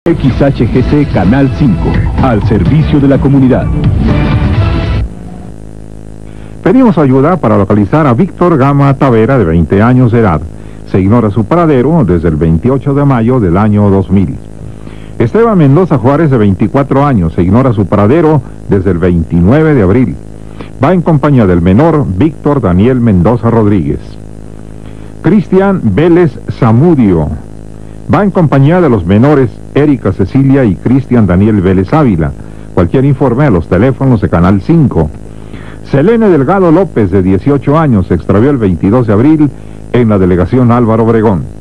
XHGC Canal 5, al servicio de la comunidad. Pedimos ayuda para localizar a Víctor Gama Tavera, de 20 años de edad. Se ignora su paradero desde el 28 de mayo del año 2000. Esteban Mendoza Juárez, de 24 años, se ignora su paradero desde el 29 de abril. Va en compañía del menor Víctor Daniel Mendoza Rodríguez. Cristian Vélez Zamudio va en compañía de los menores Erika Cecilia y Cristian Daniel Vélez Ávila. Cualquier informe a los teléfonos de Canal 5. Selene Delgado López, de 18 años, se extravió el 22 de abril en la delegación Álvaro Obregón.